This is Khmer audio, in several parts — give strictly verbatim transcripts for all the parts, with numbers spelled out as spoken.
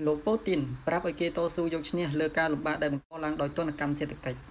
លោកពូទីនប្រាប់ឲ្យគេតស៊ូយកឈ្នះលើការលំបាកដែលបង្កឡើងដោយទណ្ឌកម្មសេដ្ឋកិច្ច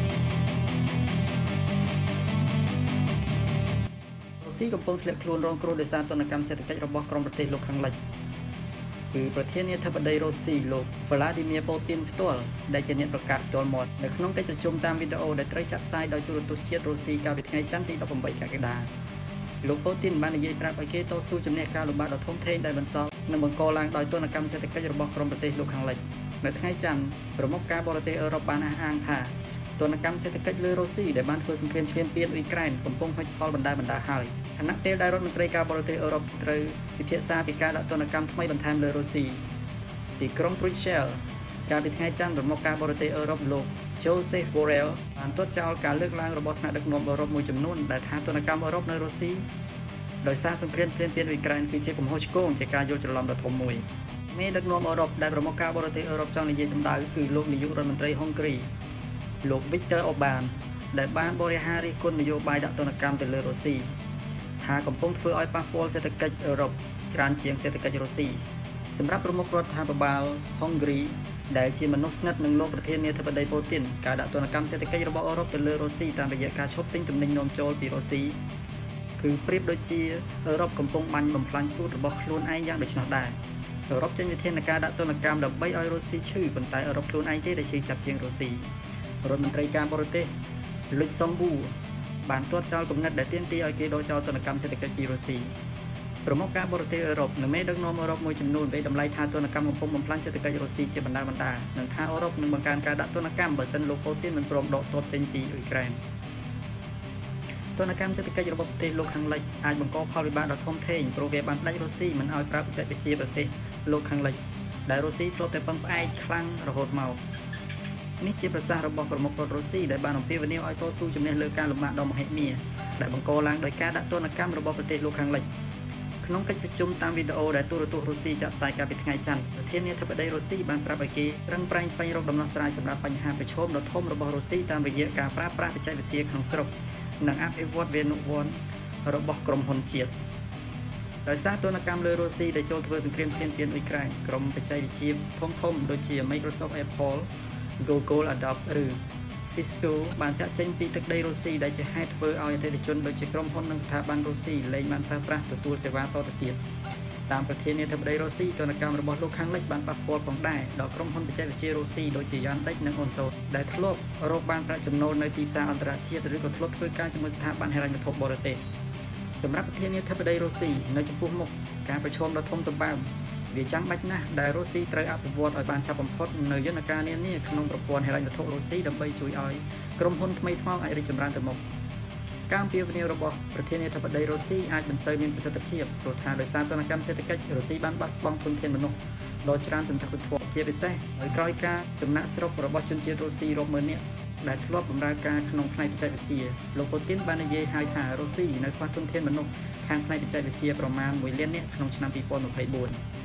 រុស្ស៊ីកំពុងធ្លាក់ខ្លួនរងគ្រោះដោយសារទណ្ឌកម្មសេដ្ឋកិច្ចរបស់ក្រុមប្រទេសលោកខាងលិចគឺប្រធានាធិបតីរុស្ស៊ីលោក Vladimir Putin ផ្ទាល់ដែលជាអ្នកប្រកាសផ្ទាល់មាត់នៅក្នុងកិច្ចប្រជុំតាមវីដេអូដែលត្រូវចាក់ផ្សាយដោយទូរទស្សន៍ជាតិរុស្ស៊ីកាលពីថ្ងៃច័ន្ទទីដប់ប្រាំបីកក្កដាលោក Putin បាននិយាយប្រាប់ឲ្យគេតស៊ូជំនះការលំបាកដ៏ធំធេងដែលបន្សល់និងបង្កឡើងដោយទណ្ឌកម្មសេដ្ឋកិច្ចរបស់ក្រុមប្រទេសលោកខាងលិចនៅថ្ងៃច័ន្ទប្រមុខការបរទេសអឺរ៉ុបបានអះអាងថាទណ្ឌកម្មសេដ្ឋកិច្ចលើរុស្ស៊ីដែលបានធ្វើសង្គ្រាមឈ្លានពានអ៊ុយក្រែនកំពុងហុចផលបណ្ដាបណ្ដាហើយខណៈពេលដែលរដ្ឋមន្ត្រីការបរទេសអឺរ៉ុបត្រូវពិភាក្សាពីការដាក់ទណ្ឌកម្មថ្មីបន្ថែមលើរុស្ស៊ីទីក្រុង Brussels កាលពីថ្ងៃច័ន្ទប្រមុខការបរទេសអឺរ៉ុបលោក Joseph Borrell បានទាត់ចោលការលើកឡើងរបស់ថ្នាក់ដឹកនាំអឺរ៉ុបមួយចំនួនដែលថាទណ្ឌកម្មអឺរ៉ុបនៅរុស្ស៊ីដោយសារសង្គ្រាមឈ្លានពានអ៊ុយក្រែនគឺជាកំហុសឆ្គងជាការយល់ច្រឡំដ៏ធំមួយមេដឹកនាំអឺរ៉ុបដែលប្រមុខការបរទេសអឺរ៉ុបចង់និយាយសម្ដៅគឺលោកនាយករដ្ឋមន្ត្រីហុងគ្រីលោក Viktor Orbán ដែលបានបរិហាររិះគន់នយោបាយដាក់ទណ្ឌកម្មទៅលើរុស្ស៊ីថាកំពុងធ្វើឲ្យប៉ះពាល់សេដ្ឋកិច្ចអឺរ៉ុបច្រើនជាងសេដ្ឋកិច្ចរុស្ស៊ីសម្រាប់ប្រមុខរដ្ឋាភិបាលហុងគ្រីដែលជាមនុស្សស្និទ្ធនឹងលោកប្រធានាធិបតីពូទីនការដាក់ទណ្ឌកម្មសេដ្ឋកិច្ចរបស់អឺរ៉ុបទៅលើរុស្ស៊ីតាមរយៈការឈប់ទិញទំនិញនាំចូលពីរុស្ស៊ីគឺប្រៀបដូចជាអឺរ៉ុបកំពុងបាញ់បំផ្លាញសួតរបស់ខ្លួនឯងយ៉ាងដូច្នោះដែរអឺរ៉ុបចេញវិធានការដាក់ទណ្ឌកម្មដើម្បីឲ្យរុស្ស៊ីឈឺប៉ុន្តែអឺរ៉ុបខ្លួនឯងទេដែលឈឺចាប់ជាងរុស្ស៊ីរដ្ឋមន្ត្រីការបរទេសលុចសុងប៊ូបានទាត់ចោលគំនិតដែលទាមទារឲ្យគេដកចោលទណ្ឌកម្មសេដ្ឋកិច្ចពីរុស្ស៊ីប្រមុខការបរទេសអឺរ៉ុបនិងមេដឹកនាំអឺរ៉ុបមួយចំនួនវាតម្លៃថាទណ្ឌកម្មកំពុងបំផ្លាញសេដ្ឋកិច្ចរុស្ស៊ីជាបណ្ដាបណ្ដានិងថាអឺរ៉ុបនឹងបង្កើនការដាក់ទណ្ឌកម្មបើសិនលោកពូទីនមិនព្រមដកទ័ពចេញពីអ៊ុយក្រែនទណ្ឌកម្មសេដ្ឋកិច្ចរបស់ប្រទេសលោកខាងលិចអាចបង្កផលវិបាកដ៏ធំធេងព្រោះវាបានផ្ដាច់រុស្ស៊ីមិនឲ្យប្រើបច្ចេកវិទ្យាប្រទេសលោកខាងលិចដែលរុស្ស៊ីធ្លាប់តែពឹងផ្អែកខ្លាំងរហូតមកនេះជាប្រសាសន៍របស់ប្រមុខរដ្ឋរុស្ស៊ីដែលបានអំពាវនាវឲ្យតស៊ូជំនះលើការលំបាកដ៏មហិមាដែលបង្កឡើងដោយការដាក់ទណ្ឌកម្មរបស់ប្រទេសលោកខាងលិចក្នុងកិច្ចប្រជុំតាមវីដេអូដែលទូរទស្សន៍រុស្ស៊ីចាក់ផ្សាយកាលពីថ្ងៃច័ន្ទប្រធានាធិបតីរុស្ស៊ីបានប្រាប់ឲ្យគេប្រឹងប្រែងស្វែងរកដំណោះស្រាយសម្រាប់បញ្ហាប្រឈមដ៏ធំរបស់រុស្ស៊ីតាមរយៈការប្រើប្រាស់បច្ចេកវិទ្យាក្នុងស្រុកនិងអភិវឌ្ឍវានុវត្តន៍របស់ក្រុមហ៊ុនជាតិដោយសារទណ្ឌកម្មលើរុស្ស៊ីដែលចូលធ្វើសង្គ្រាមឈ្លានពានអ៊ុយក្រែនក្រុមបច្ចេកវិទ្យាធំធំដូចជា Microsoft Apple Google Adobe ឬ Cisco បានចាក់ចេញពីទឹកដីរុស្ស៊ីដែលជាហេតុធ្វើឲ្យអតិថិជនដូចជាក្រុមហ៊ុននិងស្ថាប័នរុស្ស៊ីលែងបានប្រើប្រាស់ទទួលសេវាតទៅទៀតតាមប្រធានាធិបតីរុស្ស៊ីទណ្ឌកម្មរបស់លោកខាងលិចបានប៉ះពាល់ផងដែរដល់ក្រុមហ៊ុនបច្ចេកវិទ្យារុស្ស៊ីដូចជា Yandex និង Onso ដែលធ្លាប់រកបានប្រាក់ចំណូលនៅទីផ្សារអន្តរជាតិឬក៏ធ្លាប់ធ្វើការជាមួយស្ថាប័នហិរញ្ញវត្ថុបរទេសសម្រាប់ប្រធានាធិបតីរុស្ស៊ីនៅចំពោះមុខការប្រឈមដ៏ធំសម្បើមវាចាំបាច់ណាស់ដែលរុស្ស៊ីត្រូវអភិវឌ្ឍឲ្យបានឆាប់បំផុតនៅយន្តការនានាក្នុងប្រព័ន្ធហិរញ្ញវត្ថុរុស្ស៊ីដើម្បីជួយឲ្យក្រុមហ៊ុនថ្មីថ្មោងអាចរីកចម្រើនទៅមុខការអំពាវនាវរបស់ប្រធានាធិបតីរុស្ស៊ីអាចមិនសូវមានប្រសិទ្ធភាពព្រោះថាដោយសារទណ្ឌកម្មសេដ្ឋកិច្ចរុស្ស៊ីបានបាត់បង់ធនធានមនុស្សដ៏ច្រើនសន្ធឹកសន្ធាប់ជាពិសេសដោយក្រោយការចំណាក់ស្រុករបស់ជនជាតិរុស្ស៊ីរាប់ម៉ឺននាក់ដែលធ្លាប់បម្រើការក្នុងផ្នែកបច្ចេកវិទ្យាលោកពូទីនបាននិយាយហើយថារុស្ស៊ីនៅខ្វះធនធានមនុស្សខាងផ្នែកបច្ចេកវិទ្យាប្រមាណមួយលាននាក់ក្នុងឆ្នាំពីរពាន់ម្ភៃបួន